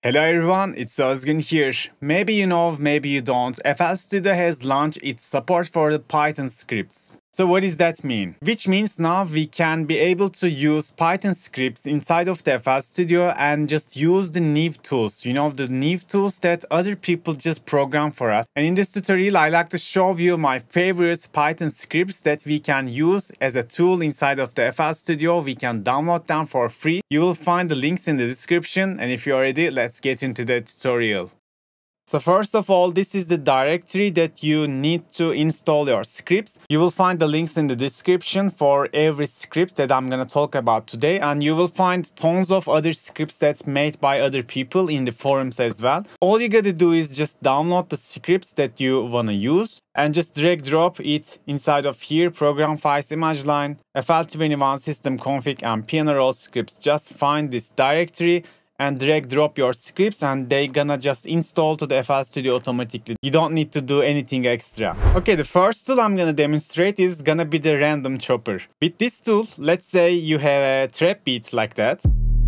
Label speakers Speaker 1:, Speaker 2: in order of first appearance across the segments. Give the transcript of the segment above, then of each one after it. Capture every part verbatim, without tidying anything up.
Speaker 1: Hello everyone, it's Özgün here. Maybe you know, maybe you don't. F L Studio has launched its support for the Python scripts. So what does that mean? Which means now we can be able to use Python scripts inside of the F L Studio and just use the Neve tools. You know, the Neve tools that other people just program for us. And in this tutorial, I like to show you my favorite Python scripts that we can use as a tool inside of the F L Studio. We can download them for free. You will find the links in the description. And if you're ready, let's get into the tutorial. So first of all, this is the directory that you need to install your scripts. You will find the links in the description for every script that I'm going to talk about today. And you will find tons of other scripts that's made by other people in the forums as well. All you got to do is just download the scripts that you want to use and just drag drop it inside of here. Program files, image line, F L twenty-one, system config, and piano roll scripts. Just find this directory and drag drop your scripts and they gonna just install to the F L Studio automatically. You don't need to do anything extra. Okay, the first tool I'm gonna demonstrate is gonna be the random chopper. With this tool, let's say you have a trap beat like that.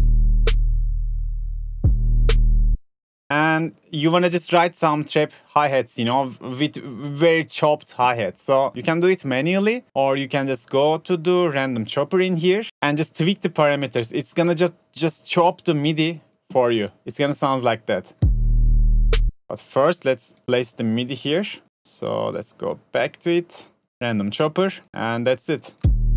Speaker 1: And you wanna just write some trap hi-hats, you know, with very chopped hi-hats. So you can do it manually, or you can just go to the random chopper in here and just tweak the parameters. It's gonna just, just chop the MIDI for you. It's gonna sound like that. But first, let's place the MIDI here. So let's go back to it, random chopper, and that's it.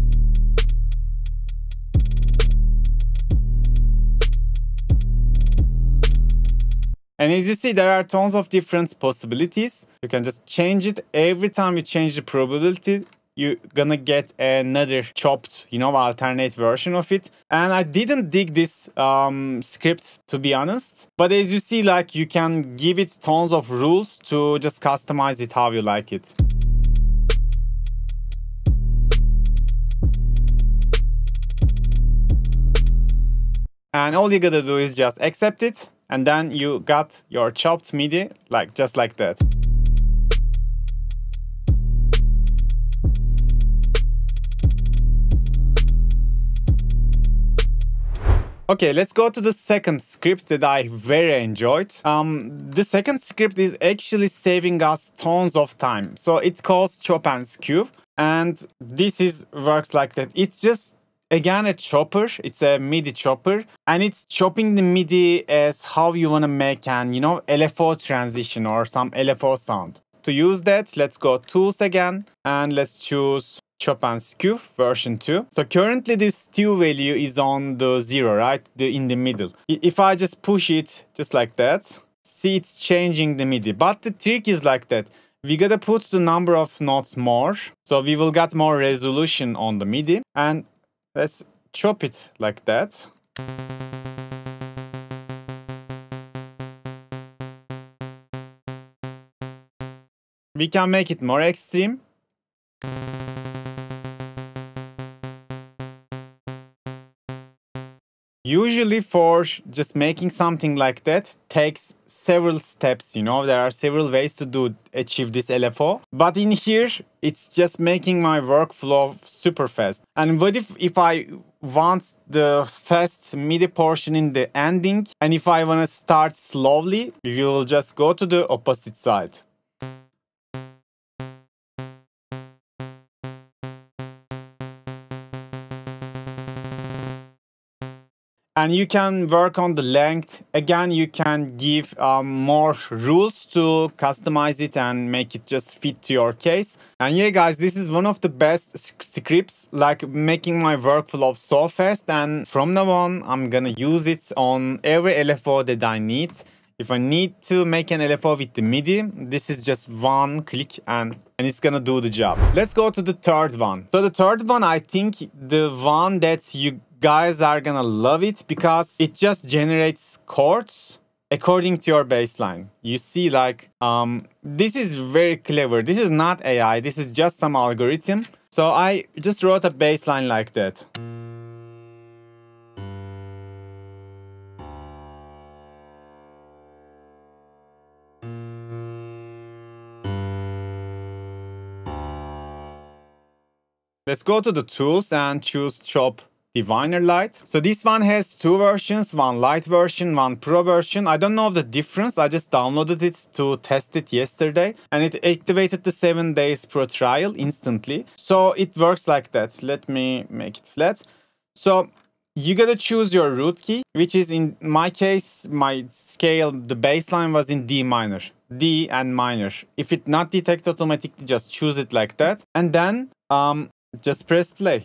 Speaker 1: And as you see, there are tons of different possibilities. You can just change it. Every time you change the probability, you're gonna get another chopped, you know, alternate version of it. And I didn't dig this um, script, to be honest. But as you see, like, you can give it tons of rules to just customize it how you like it. And all you gotta do is just accept it. And then you got your chopped MIDI, like just like that. Okay, let's go to the second script that I very enjoyed. Um, the second script is actually saving us tons of time. So it calls Skew, and this is works like that. It's just again a chopper. It's a MIDI chopper, and it's chopping the MIDI as how you want to make an, you know, L F O transition or some L F O sound. To use that, let's go tools again, and let's choose Chop and Skew version two. So currently the Skew value is on the zero, right? The, in the middle. If I just push it just like that, see it's changing the MIDI. But the trick is like that. We gotta put the number of notes more. So we will get more resolution on the MIDI. And let's chop it like that. We can make it more extreme. Usually for just making something like that takes several steps, you know, there are several ways to do achieve this L F O. But in here, it's just making my workflow super fast. And what if, if I want the fast MIDI portion in the ending, and if I want to start slowly, we will just go to the opposite side. And you can work on the length. Again, you can give um, more rules to customize it and make it just fit to your case. And yeah, guys, this is one of the best scripts, like making my workflow so fast. And from now on, I'm gonna use it on every L F O that I need. If I need to make an L F O with the MIDI, this is just one click and, and it's gonna do the job. Let's go to the third one. So the third one, I think the one that you guys are gonna love it because it just generates chords according to your baseline. You see, like, um, this is very clever. This is not A I, this is just some algorithm. So I just wrote a baseline like that. Let's go to the tools and choose chop Diviner Lite. So this one has two versions, one Lite version, one Pro version. I don't know the difference. I just downloaded it to test it yesterday and it activated the seven days pro trial instantly. So it works like that. Let me make it flat. So you gotta choose your root key, which is in my case, my scale, the baseline was in D minor, D and minor. If it not detect automatically, just choose it like that. And then um, just press play.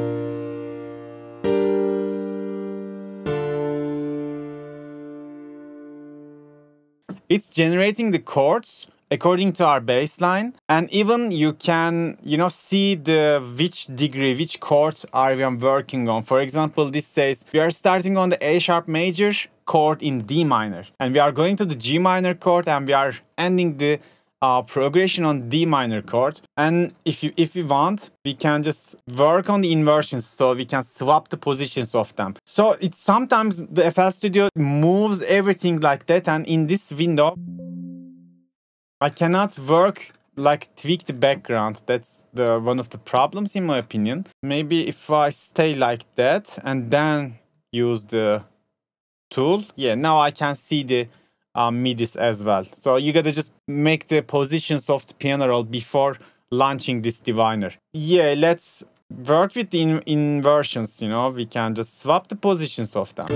Speaker 1: It's generating the chords according to our baseline, and even you can, you know, see the which degree, which chord are we working on. For example, this says we are starting on the A sharp major chord in D minor, and we are going to the G minor chord, and we are ending the uh, progression on D minor chord. And if you if we want, we can just work on the inversions, so we can swap the positions of them. So it's sometimes the F L Studio moves everything like that, and in this window I cannot work like tweak the background. That's the one of the problems in my opinion. Maybe if I stay like that and then use the tool, yeah, now I can see the uh, midis as well. So you gotta just make the positions of the piano roll before launching this diviner. Yeah, let's work with the in inversions, you know, we can just swap the positions of them.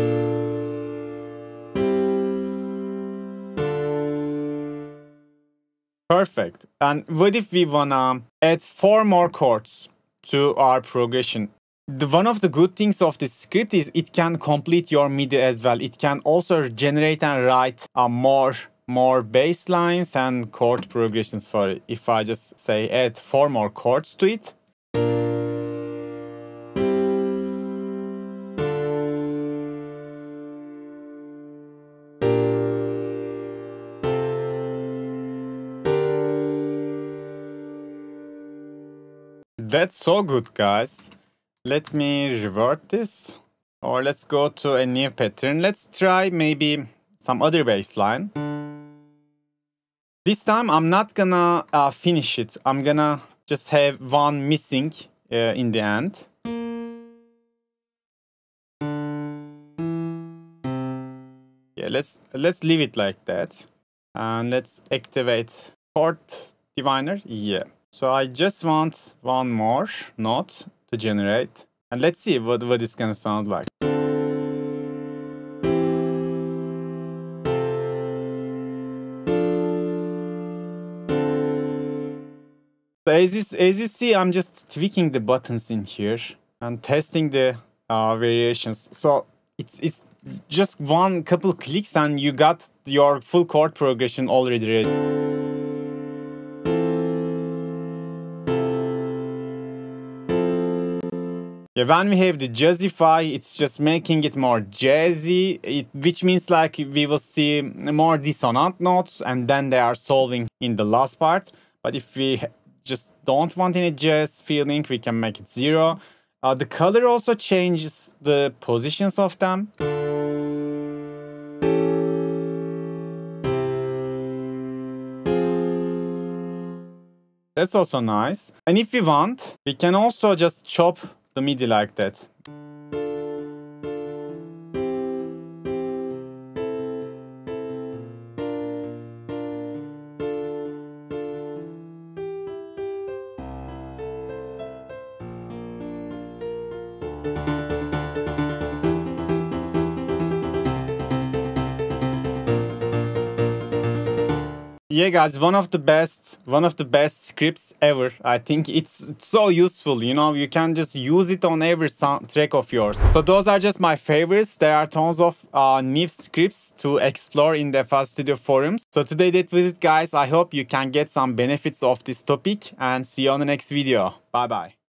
Speaker 1: Perfect. And what if we wanna add four more chords to our progression? The, one of the good things of this script is it can complete your MIDI as well. It can also generate and write uh, more, more bass lines and chord progressions for it. If I just say add four more chords to it. That's so good, guys. Let me revert this, or let's go to a new pattern. Let's try maybe some other bass line. This time I'm not gonna uh, finish it. I'm gonna just have one missing uh, in the end. Yeah, let's let's leave it like that, and let's activate Chord Diviner. Yeah. So I just want one more note to generate, and let's see what, what it's gonna sound like. So as you, as you see, I'm just tweaking the buttons in here and testing the uh, variations. So it's, it's just one couple clicks and you got your full chord progression already ready. Yeah, when we have the Jazzify, it's just making it more jazzy, it, which means like we will see more dissonant notes and then they are solving in the last part. But if we just don't want any jazz feeling, we can make it zero. Uh, the color also changes the positions of them. That's also nice. And if we want, we can also just chop the MIDI like that. Yeah, guys, one of the best, one of the best scripts ever. I think it's, it's so useful, you know, you can just use it on every sound track of yours. So those are just my favorites. There are tons of uh, new scripts to explore in the F L Studio forums. So today that was it, guys. I hope you can get some benefits of this topic and see you on the next video. Bye bye.